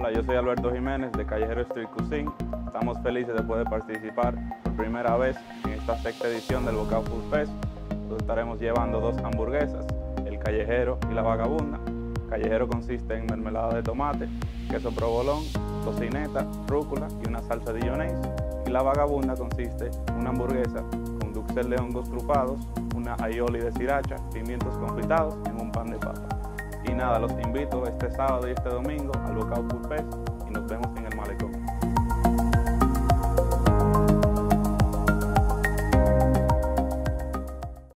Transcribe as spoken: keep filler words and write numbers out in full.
Hola, yo soy Alberto Jiménez de Callejero Street Cuisine. Estamos felices de poder participar por primera vez en esta sexta edición del Bocao Food Fest. Nosotros estaremos llevando dos hamburguesas, el Callejero y la Vagabunda. Callejero consiste en mermelada de tomate, queso provolón, tocineta, rúcula y una salsa de mayonnaise. Y la Vagabunda consiste en una hamburguesa con duxel de hongos trufados, una aioli de sriracha, pimientos confitados en un pan de papa. Y nada, los invito este sábado y este domingo al Bocao Food Fest y nos vemos en el malecón.